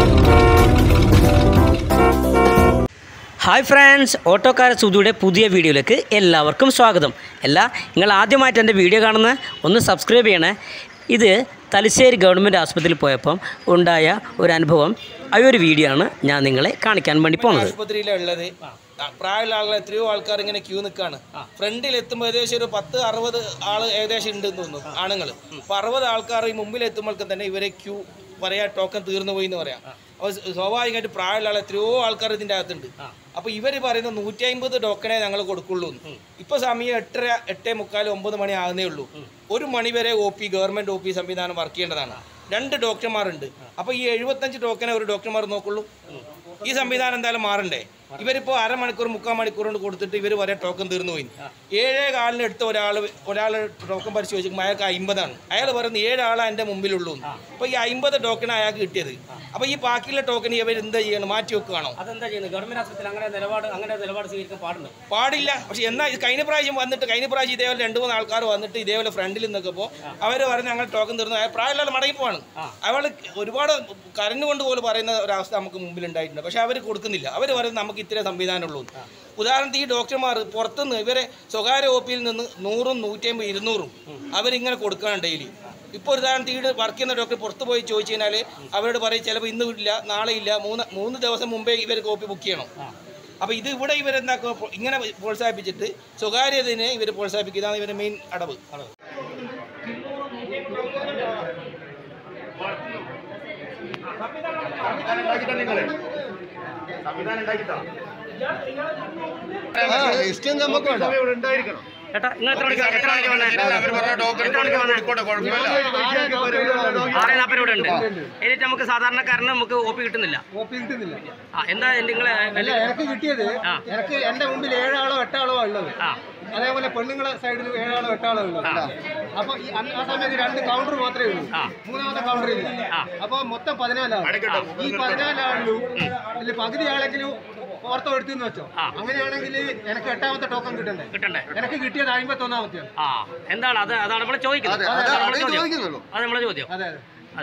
Hi friends, ഓട്ടോക്കാര സുധിയുടെ പുതിയ വീഡിയോയിലേക്ക് എല്ലാവർക്കും സ്വാഗതം. നിങ്ങൾ ആദ്യമായിട്ട് എൻ്റെ വീഡിയോ കാണുന്ന ഒന്ന് സബ്സ്ക്രൈബ് ചെയ്യണേ. ഇത് തലശ്ശേരി ഗവൺമെൻറ് ആശുപത്രിയിൽ പോയപ്പം ഉണ്ടായ ഒരു അനുഭവം, ആ ഒരു വീഡിയോ ആണ് ഞാൻ നിങ്ങളെ കാണിക്കാൻ വേണ്ടി പോകുന്നത്. ആശുപത്രിയിലുള്ളത് പ്രായമുള്ള ആളുകൾ എത്രയോ ആൾക്കാർ ഇങ്ങനെ ക്യൂ നിൽക്കുകയാണ്. ഫ്രണ്ടിൽ എത്തുമ്പോൾ ഏകദേശം ഒരു 10-60 ആൾ ഏകദേശം ഉണ്ടെന്ന് തോന്നുന്നു, ആണുങ്ങൾ. അപ്പോൾ 60 ആൾക്കാർ ഈ മുമ്പിൽ എത്തുമ്പോഴേക്കും തന്നെ ഇവരെ ക്യൂ പറയാ ടോക്കൺ തീർന്നു പോയി എന്ന് പറയാം. അപ്പോൾ സ്വാഭാവികമായിട്ട് പ്രായമുള്ള ആൾ എത്രയോ ആൾക്കാർ ഇതിൻ്റെ അകത്തുണ്ട്. അപ്പോൾ ഇവർ പറയുന്നത് 150 ടോക്കണേ ഞങ്ങൾ കൊടുക്കുള്ളൂ. ഇപ്പോൾ സമയം 8:30, 8:45, 9 മണി ആകുന്നേ ഉള്ളൂ. 1 മണി വരെ ഗവൺമെൻറ് OP സംവിധാനം വർക്ക് ചെയ്യേണ്ടതാണ്. 2 ഡോക്ടർമാരുണ്ട്. അപ്പോൾ ഈ 75 ടോക്കണേ ഒരു ഡോക്ടർമാർ നോക്കുള്ളൂ. ഈ സംവിധാനം എന്തായാലും മാറണ്ടേ? ഇവരിപ്പോൾ അരമണിക്കൂർ 3/4 മണിക്കൂർ കൊണ്ട് കൊടുത്തിട്ട് ഇവർ വരെ ടോക്കൺ തീർന്നു പോയി. 7:15 എടുത്ത ഒരാൾ ടോക്കൺ പരിശോധിക്കുമ്പോൾ അയാൾക്ക് 50 ആണ്. അയാൾ പറയുന്നത് 7 ആളാണ് എൻ്റെ മുമ്പിലുള്ളൂ. അപ്പോൾ ഈ 50 ടോക്കൺ അയാൾക്ക് കിട്ടിയത്. അപ്പോൾ ഈ ബാക്കിയുള്ള ടോക്കൺ ഇവർ എന്താ ചെയ്യണം? മാറ്റി വെക്കുകയാണോ? അതെന്താ ചെയ്യുന്നത്? ഗവൺമെൻറ് ആശുപത്രിയിൽ അങ്ങനെ നിലപാട് സ്വീകരിക്കാൻ പാടില്ല. പക്ഷെ എന്നാൽ കഴിഞ്ഞ പ്രാവശ്യം ഇതേപോലെ 2-3 ആൾക്കാർ വന്നിട്ട് ഇതേപോലെ ഫ്രണ്ടിൽ നിൽക്കുമ്പോൾ അവർ പറഞ്ഞ് ഞങ്ങൾ ടോക്കൺ തീർന്നു. പ്രായമുള്ള മടങ്ങിപ്പോവാണ്. അവൾ ഒരുപാട് കരഞ്ഞുകൊണ്ട് പോലും പറയുന്ന ഒരവസ്ഥ നമുക്ക് മുമ്പിൽ ഉണ്ടായിട്ടുണ്ട്. പക്ഷെ അവർ കൊടുക്കുന്നില്ല. അവർ പറയുന്നത് നമുക്ക് ഇത്രേ സംവിധാനമുള്ളൂ. ഉദാഹരണത്തിന് ഈ ഡോക്ടർമാർ പുറത്തുനിന്ന് ഇവരെ സ്വകാര്യ OP-യിൽ നിന്ന് 100, 150, 200 അവരിങ്ങനെ കൊടുക്കുകയാണ് ഡെയിലി. ഇപ്പോൾ ഉദാഹരണത്തിന് വർക്ക് ചെയ്യുന്ന ഡോക്ടർ പുറത്ത് പോയി ചോദിച്ചു കഴിഞ്ഞാൽ അവരോട് പറയും ചിലപ്പോൾ ഇന്നും ഇല്ല, നാളെ ഇല്ല, 3 ദിവസം മുമ്പേ ഇവർക്ക് OP ബുക്ക് ചെയ്യണം. അപ്പോൾ ഇത് ഇവിടെ ഇവരെന്താക്കുക, ഇങ്ങനെ പ്രോത്സാഹിപ്പിച്ചിട്ട് സ്വകാര്യതയെ ഇവർ പ്രോത്സാഹിപ്പിക്കുക. ഇതാണ് ഇവരുടെ മെയിൻ അടവ്. ചേട്ടാ, നിങ്ങൾ എത്ര മണിക്ക് വന്നേ? 6:40 ഇവിടെ ഉണ്ട്. എന്നിട്ട് നമുക്ക് സാധാരണക്കാരന് നമുക്ക് OP കിട്ടുന്നില്ല. എന്താ നിങ്ങളെ എനിക്ക് കിട്ടിയത്? എനിക്ക് എന്റെ മുമ്പിൽ 7 ആളോ 8 ആളോ ഉള്ളത്. അതേപോലെ പെണ്ണുങ്ങളെ സൈഡിൽ 7 ആളോ 8 ആളോ ഉള്ളത്. അപ്പൊ ആ സമയത്ത് 2 കൗണ്ടർ മാത്രമേ ഉള്ളൂ, 3ാമത്തെ കൗണ്ടർ ഇല്ല. അപ്പൊ മൊത്തം 14 ആൾ. ഈ 14 ആളിലും ഇതിൽ പകുതി ആളെങ്കിലും ഓർത്തോ എടുത്തെന്ന് വെച്ചോ. അങ്ങനെയാണെങ്കിൽ എനിക്ക് 8ാമത്തെ ടോക്കൺ കിട്ടണ്ടേ? എനിക്ക് കിട്ടിയത് 51ാമത്തെ. എന്താണ് അത്? അതാണ് നമ്മൾ ചോദിക്കുന്നത്. അത് നമ്മളെ ചോദ്യം. അതെ അതെ.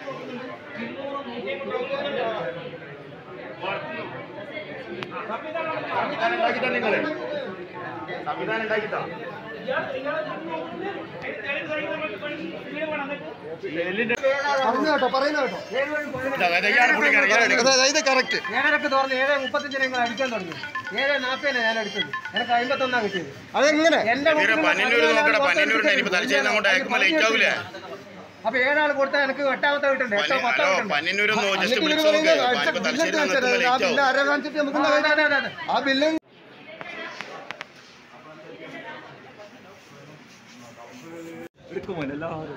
ഞാനൊക്കെ തുറന്ന് 7:35 നിങ്ങൾ അടിക്കാൻ തുടങ്ങി. 7:40 ഞാൻ അടിച്ചത്. എനിക്ക് 51 കിട്ടിയത്. അതെങ്ങനെ? അപ്പൊ 7 ആൾ കൊടുത്താൽ എനിക്ക് 8ാമത്തെ കിട്ടണ്ടേ? 8 10 ആ ബില്ല് എല്ലാവരും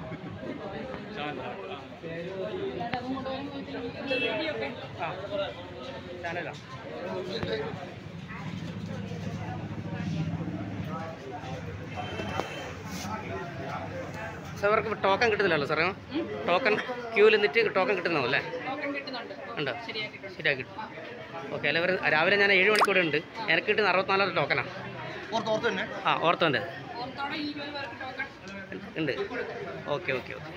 അവർക്ക് ടോക്കൺ കിട്ടുന്നില്ലല്ലോ സാറേ? ടോക്കൺ ക്യൂവിൽ നിന്നിട്ട് ടോക്കൺ കിട്ടുന്നോ അല്ലേ? ഉണ്ടോ? ശരിയാക്കി കിട്ടും. ഓക്കെ. അല്ല, ഇവർ രാവിലെ ഞാൻ 7 മണിക്കൂടെ ഉണ്ട്. എനിക്ക് കിട്ടുന്ന 64 ടോക്കനാണ്. ഓർത്തോൻ്റെ ഉണ്ട്. ഓക്കെ.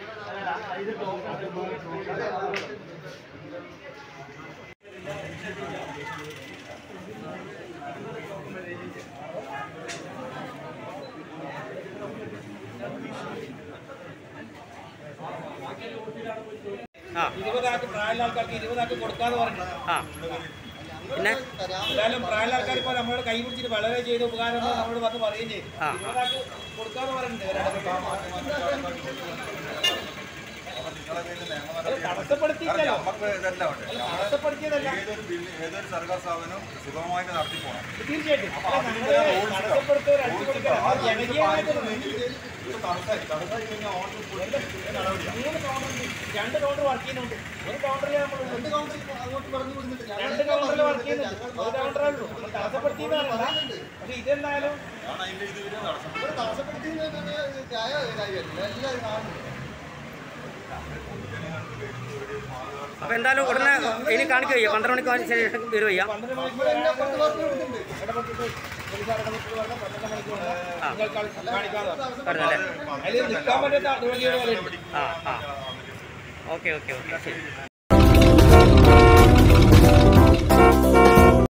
ആ 20 ആൾക്ക് പ്രായമുള്ള ആൾക്കാർക്ക് 20 ആൾക്ക് കൊടുക്കാന്ന് പറഞ്ഞു. പിന്നെ എന്തായാലും പ്രായമുള്ള ആൾക്കാർ ഇപ്പോൾ നമ്മളോട് കൈ പിടിച്ചിട്ട് വളരെ ചെയ്ത ഉപകാരം നമ്മളോട് വന്ന് പറയുകയും ചെയ്തു. 20 ആൾക്ക് കൊടുക്കാന്ന് പറഞ്ഞിട്ടുണ്ട്. തടസ്സപ്പെടുത്തിയതല്ല. ഏതൊരു സർക്കാർ സ്ഥാപനവും സുഗമമായിട്ട് നടത്തി പോകണം. തീർച്ചയായിട്ടും തടസ്സപ്പെടുത്തുക, അടിച്ചു കൊടുക്കുക, ജനകീയമായിട്ട് 2 കൗണ്ടർ വർക്ക് ചെയ്യുന്നുണ്ട്. ഒരു കൗണ്ടറിൽ നമ്മൾ 2 കൗണ്ടറിൽ വർക്ക് ചെയ്യുന്നുണ്ട്. ഒരു കൗണ്ടറേ ഉള്ളൂ. തടസ്സപ്പെടുത്തിയെന്ന് പറയണ്ട. പക്ഷെ ഇതെന്തായാലും തടസ്സപ്പെടുത്തി അപ്പോൾ എന്തായാലും ഉടനെ ഇനി കാണിക്കുക 12 മണിക്ക് ശേഷം വരുവയ്യ. പറഞ്ഞല്ലേ? ഓക്കെ ശരി.